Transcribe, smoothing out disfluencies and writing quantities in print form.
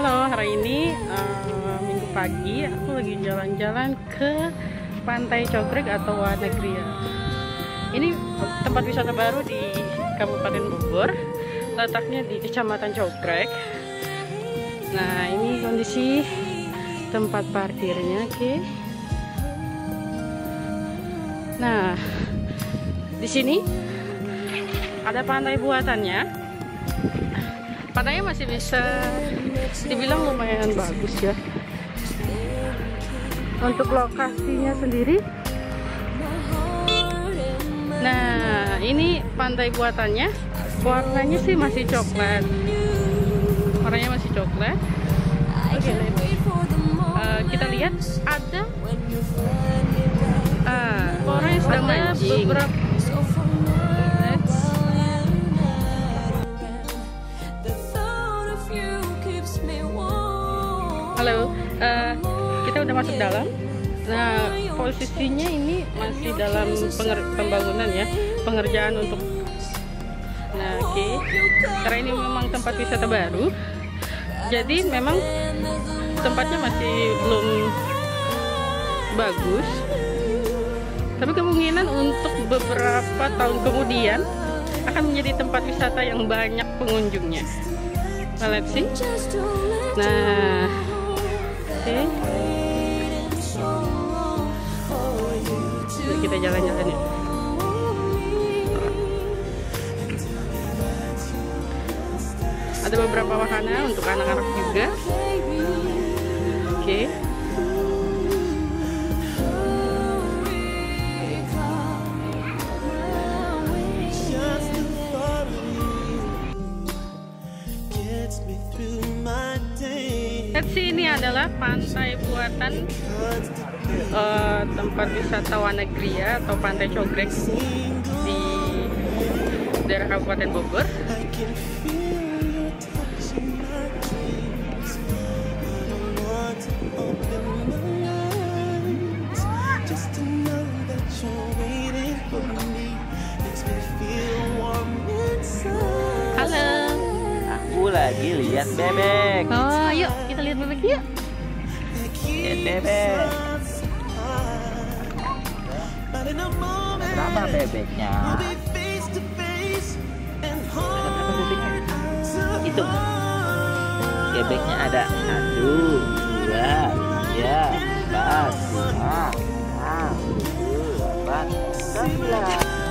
Halo, hari ini Minggu pagi aku lagi jalan-jalan ke Pantai Cogrek atau Wanagria. Ini tempat wisata baru di Kabupaten Bogor, letaknya di Kecamatan Cogrek. Nah, ini kondisi tempat parkirnya, oke. Nah, di sini ada pantai buatannya. Pantainya masih bisa dibilang lumayan bagus ya. Untuk lokasinya sendiri, nah ini pantai buatannya, warnanya sih masih coklat. Warnanya masih coklat. Oke, kita lihat ada orang yang sedang mancing. Beberapa halo, kita udah masuk dalam. Nah, posisinya ini masih dalam pembangunan ya, pengerjaan untuk. Nah, oke. Karena ini memang tempat wisata baru, jadi memang tempatnya masih belum bagus. Tapi kemungkinan untuk beberapa tahun kemudian akan menjadi tempat wisata yang banyak pengunjungnya. Nah, let's see. Nah, oke. Kita jalan-jalan ya. Ada beberapa wahana untuk anak-anak juga. Oke. Ini adalah pantai buatan tempat wisata Wanagria atau Pantai Cogrek di daerah Kabupaten Bogor. Halo, aku lagi lihat bebek. Oh, yuk kita lihat bebek yuk. Lihat bebek. Berapa bebeknya? Ada berapa bebeknya? Hitung. Bebeknya ada 1, 2, 3, 4, 5, 6, 7, 8, 9.